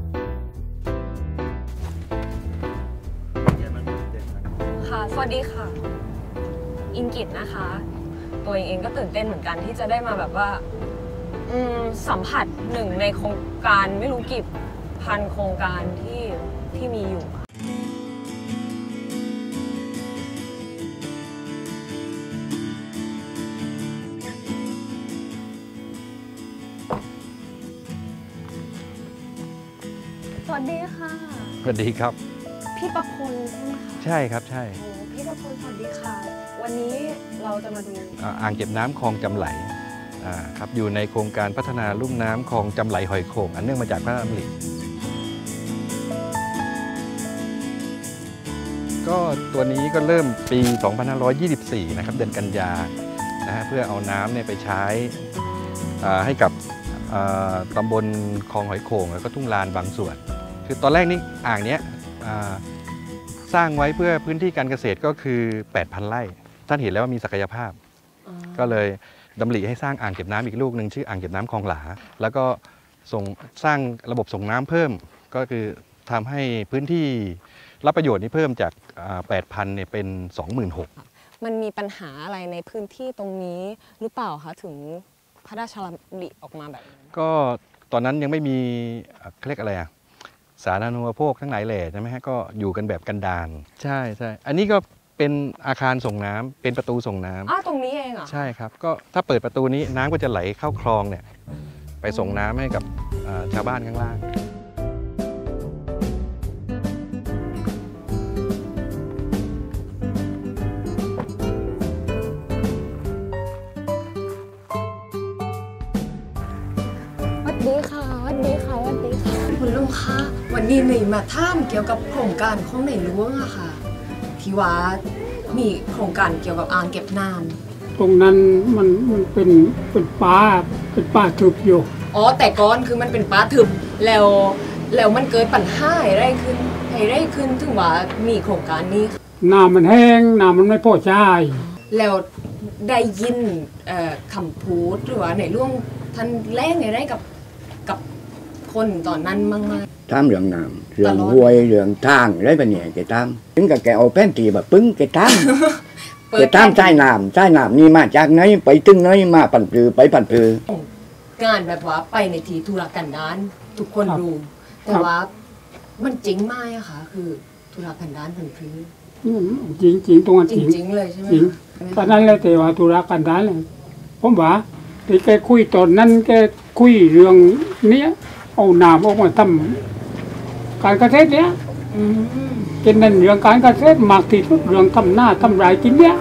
ค่ะสวัสดีค่ะอิงกิตนะคะตัวเองก็ตื่นเต้นเหมือนกันที่จะได้มาแบบว่าสัมผัสหนึ่งในโครงการไม่รู้กี่พันโครงการที่มีอยู่สวัสดีค่ะสวัสดีครับพี่ประพลใช่ไหมคะใช่ครับใช่พี่ประพลสวัสดีค่ะวันนี้เราจะมาดูอ่างเก็บน้ำคลองจำไหลครับอยู่ในโครงการพัฒนาลุ่มน้ำคลองจำไหลหอยโข่งอันเนื่องมาจากพระราชดำริก็ตัวนี้ก็เริ่มปี 2524 นะครับเดือนกันยานะฮะเพื่อเอาน้ำเนี่ยไปใช้ให้กับตำบลคลองหอยโข่งแล้วก็ทุ่งลานบางส่วนคือตอนแรกนี่อ่างเนี้ยสร้างไว้เพื่อพื้นที่การเกษตรก็คือ 8,000 ไร่ท่านเห็นแล้วว่ามีศักยภาพก็เลยดำริให้สร้างอ่างเก็บน้ำอีกลูกหนึ่งชื่ออ่างเก็บน้ำคลองหลาแล้วก็สร้างระบบส่งน้ำเพิ่มก็คือทำให้พื้นที่รับประโยชน์นี้เพิ่มจาก 8,000 เนี่ยเป็น 26,000 มันมีปัญหาอะไรในพื้นที่ตรงนี้หรือเปล่าคะถึงพระราชดำริออกมาแบบนี้ก็ตอนนั้นยังไม่มีเรียกอะไรสาธารณูปโภคทั้งหลายแหล่ใช่ไหมฮะก็อยู่กันแบบกันดารใช่ใช่อันนี้ก็เป็นอาคารส่งน้ำเป็นประตูส่งน้ำตรงนี้เองเหรอใช่ครับก็ถ้าเปิดประตูนี้น้ำก็จะไหลเข้าคลองเนี่ยไปส่งน้ำให้กับชาวบ้านข้างล่างสวัสดีค่ะสวัสดีค่ะสวัสดีค่ะคุณลุงคะวันนี้หนุ่ยมาถามเกี่ยวกับโครงการของในหลวงอะค่ะที่ว่ามีโครงการเกี่ยวกับอ่างเก็บน้ำตรงนั้นมันเป็นป่าทึบอยู่แต่ก่อนคือมันเป็นป่าทึบแล้วมันเกิดปัญหาอะไรขึ้นถึงว่ามีโครงการนี้น้ำมันแห้งน้ำมันไม่พอใช้แล้วได้ยินคำพูดหรือว่าในหลวงท่านแรงอะไรกับคนตอนนั้นมั่งไหมทำเรื่องน้ำเรื่องห้วยเรื่องทางอะไรแบบนี้แกทำถึงกับแกเอาแป้นตีแบบปึ้งแกทำใช้น้ำนี่มาจากไหนไปถึงไหนมาปั่นปลือไปปั่นปลืองานแบบว่าไปในทีธุรกันดารทุกคนรู้แต่ว่ามันจริงไหมอะคะคือธุรกันดารปั่นปลือจริงตรงนั้นจริงเลยใช่ไหมตอนนั้นเลยแต่ว่าธุรกันดารเลยผมว่าที่แกคุยตอนนั้นแกคุยเรื่องเนี้ยเอาน้ำออกมาทำการเกษตรเนี้ยเป็นนั่นเรื่องการเกษตรมากที่สุดเรื่องทำหน้าทำไรกินเนี้ย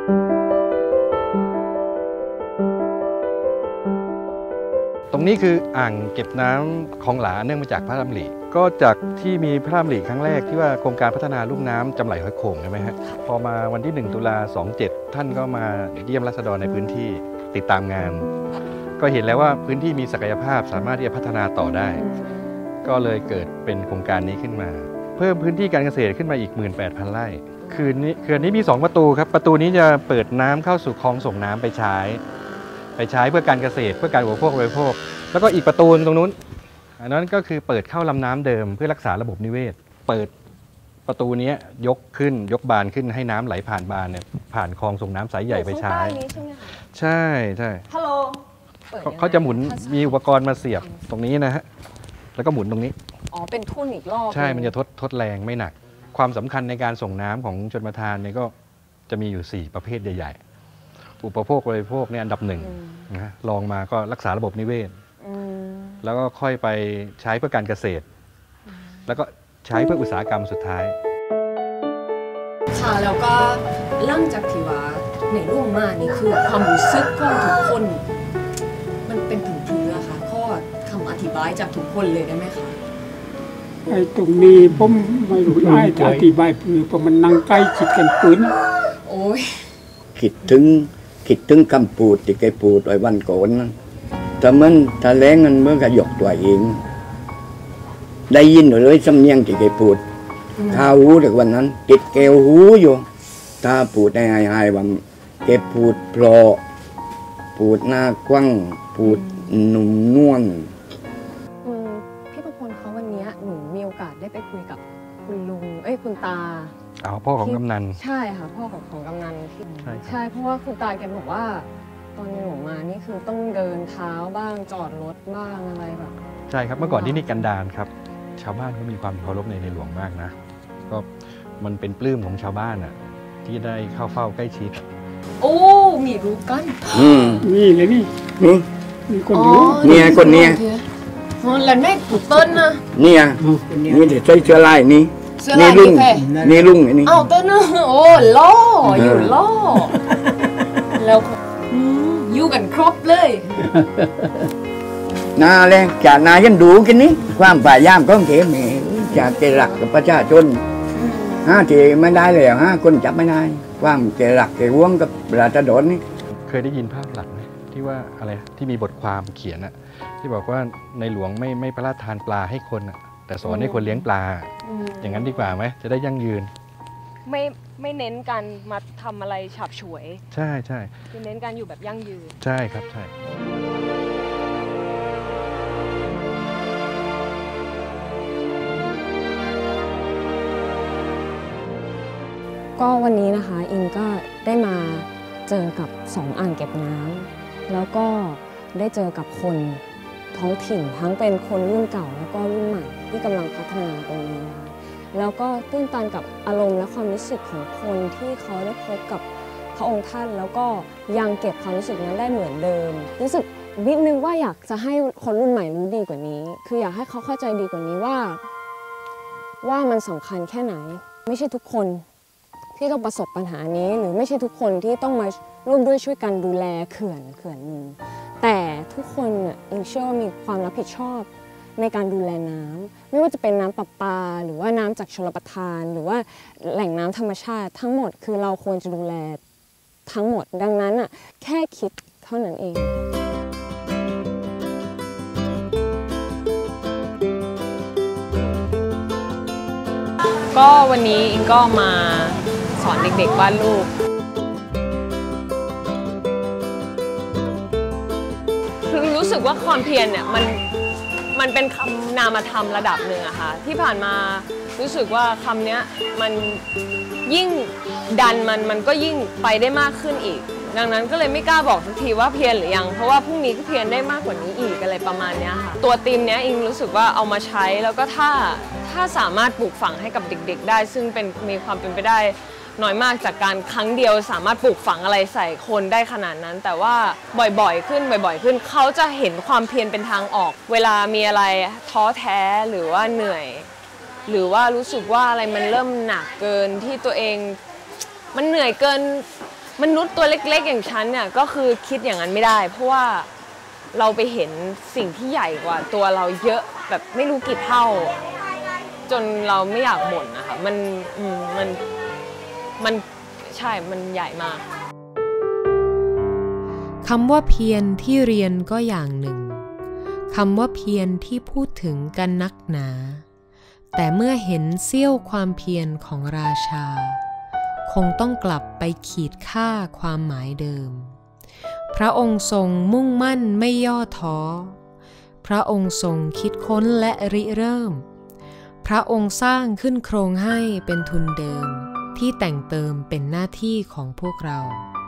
ตรงนี้คืออ่างเก็บน้ำคลองหลาเนื่องมาจากพระราชดำริก็จากที่มีพระราชดำริครั้งแรกที่ว่าโครงการพัฒนาลุ่มน้ำจำไหลหอยโข่งใช่ไหมฮะพอมาวันที่ 1 ตุลา 27ท่านก็มาเยี่ยมราษฎรในพื้นที่ติดตามงานก็เห็นแล้วว่าพื้นที่มีศักยภาพสามารถที่จะพัฒนาต่อได้ก็เลยเกิดเป็นโครงการนี้ขึ้นมาเพิ่มพื้นที่การเกษตรขึ้นมาอีก 18,000 ไร่เขื่อนนี้มี2ประตูครับประตูนี้จะเปิดน้ำเข้าสู่คลองส่งน้ำไปใช้เพื่อการเกษตรเพื่อการอุปโภคบริโภคแล้วก็อีกประตูตรงนู้นอันนั้นก็คือเปิดเข้าลำน้ำเดิมเพื่อรักษาระบบนิเวศเปิดประตูนี้ยกบานขึ้นให้น้ำไหลผ่านบานเนี่ยผ่านคลองส่งน้ำสายใหญ่ไปใช้ใช่ฮัลโหลเขาจะหมุนมีอุปกรณ์มาเสียบตรงนี้นะฮะแล้วก็หมุนตรงนี้เป็นทุ่นอีกรอบใช่มันจะทดแรงไม่หนักความสำคัญในการส่งน้ำของชลประทานเนี่ยก็จะมีอยู่4ประเภทใหญ่ๆอุปโภคบริโภคเนี่ยอันดับ1นะลองมาก็รักษาระบบนิเวศแล้วก็ค่อยไปใช้เพื่อการเกษตรแล้วก็ใช้เพื่ออุตสาหกรรมสุดท้ายค่ะแล้วก็หลังจากที่ว่าในร่วงมานี่คือความรู้สึกของทุกคนมันเป็นถึงเพื่อค่ะข้อคำอธิบายจากทุกคนเลยได้ไหมคะตรงนี้ผมไม่รู้จะอธิบายเพราะมันนั่งใกล้ชิดกันปืนโอ้ยคิดถึงคำพูดที่แกพูดไว้วันก่อนนั้นถ้าแรงมันเมื่อก็ยกตัวเองได้ยินเลยสำเนียงที่แกพูดข้าหูแต่วันนั้นติดแก้วหูอยู่ถ้าพูดได้ง่ายๆว่าแกพูดเพราะพูดหน้ากว้างพูดนุ่มนวลพี่ประพลเขาวันนี้หนูมีโอกาสได้ไปคุยกับคุณลุงคุณตาพ่อของกำนันใช่ค่ะพ่อของกำนันที่ใช่ครับใช่เพราะว่าคุณตาแกบอกว่าตอนหนูมานี่คือต้องเดินเท้าบ้างจอดรถบ้างอะไรแบบใช่ครับเมื่อก่อนที่นี่กันดารครับ ชาวบ้านก็มีความเคารพในหลวงมากนะก็มันเป็นปลื้มของชาวบ้านอ่ะที่ได้เข้าเฝ้าใกล้ชิดโอ้มีรู้กันนี่เลยนี่นี่มีคนรู้เนี่ยคนเนี้ยแล้วแม่กูเติ้ลนะเนี่ยนี่เดี๋ยวใส่เสื้อลายนี่เสื้อนี่ลายลุงแค่นี่ลุงไอ้นี่เอ้าเติ้ลนะโอ้ล่ออยู่ล่อแล้วอยู่กันครบเลยนาเลยจากนายันดูกันนี้ความป่ายามก็เข็มจากเจรักกับประชาชนที่ไม่ได้เลยคนจับไม่ได้ความเจรักเจวงกับราชดรนี่เคยได้ยินภาพหลักไหมที่ว่าอะไรที่มีบทความเขียนอะที่บอกว่าในหลวงไม่พระราชทานปลาให้คนอะแต่สอนให้คนเลี้ยงปลาอย่างนั้นดีกว่าไหมจะได้ยั่งยืนไม่เน้นการมาทำอะไรฉับฉวยใช่ใช่คือเน้นการอยู่แบบยั่งยืนใช่ครับใช่ก็วันนี้นะคะอิงก็ได้มาเจอกับ2อ่างเก็บน้ำแล้วก็ได้เจอกับคนท้องถิ่นทั้งเป็นคนรุ่นเก่าแล้วก็รุ่นใหม่ที่กำลังพัฒนาตรงนี้นะคะแล้วก็ตื้นตันกับอารมณ์และความรู้สึกของคนที่เขาได้พบกับพระองค์ท่านแล้วก็ยังเก็บความรู้สึกนั้นได้เหมือนเดิมรู้สึกนิดนึงว่าอยากจะให้คนรุ่นใหม่รู้ดีกว่านี้คืออยากให้เขาเข้าใจดีกว่านี้ว่ามันสำคัญแค่ไหนไม่ใช่ทุกคนที่ต้องประสบปัญหานี้หรือไม่ใช่ทุกคนที่ต้องมาร่วมด้วยช่วยกันดูแลเขื่อนหนึ่งแต่ทุกคนอิงเชื่อว่ามีความรับผิดชอบในการดูแลน้ำไม่ว่าจะเป็นน้ำประปาหรือว่าน้ำจากชลประทานหรือว่าแหล่งน้ำธรรมชาติทั้งหมดคือเราควรจะดูแลทั้งหมดดังนั้นแค่คิดเท่านั้นเองก็วันนี้อิงก็มาสอนเด็กๆวาดรูปคือรู้สึกว่าความเพียรเนี่ยมันเป็นคำนามธรรมระดับหนึ่งอะค่ะที่ผ่านมารู้สึกว่าคำนี้มันยิ่งดันมันก็ยิ่งไปได้มากขึ้นอีกดังนั้นก็เลยไม่กล้าบอกสักทีว่าเพียรหรือยังเพราะว่าพรุ่งนี้ก็เพียรได้มากกว่านี้อีกอะไรประมาณนี้ค่ะตัวธีมเนี้ยอิงรู้สึกว่าเอามาใช้แล้วก็ถ้าสามารถปลูกฝังให้กับเด็กๆได้ซึ่งมีความเป็นไปได้น้อยมากจากการครั้งเดียวสามารถปลูกฝังอะไรใส่คนได้ขนาดนั้นแต่ว่าบ่อยๆขึ้นเขาจะเห็นความเพียรเป็นทางออกเวลามีอะไรท้อแท้หรือว่าเหนื่อยหรือว่ารู้สึกว่าอะไรมันเริ่มหนักเกินที่ตัวเองมันเหนื่อยเกินมนุษย์ตัวเล็กๆอย่างฉันเนี่ยก็คือคิดอย่างนั้นไม่ได้เพราะว่าเราไปเห็นสิ่งที่ใหญ่กว่าตัวเราเยอะแบบไม่รู้กี่เท่าจนเราไม่อยากบ่นนะคะมันใช่มันใหญ่มากคำว่าเพียรที่เรียนก็อย่างหนึ่งคำว่าเพียรที่พูดถึงกันนักหนาแต่เมื่อเห็นเสี้ยวความเพียรของราชาคงต้องกลับไปขีดค่าความหมายเดิมพระองค์ทรงมุ่งมั่นไม่ย่อท้อพระองค์ทรงคิดค้นและริเริ่มพระองค์สร้างขึ้นโครงให้เป็นทุนเดิมที่แต่งเติมเป็นหน้าที่ของพวกเรา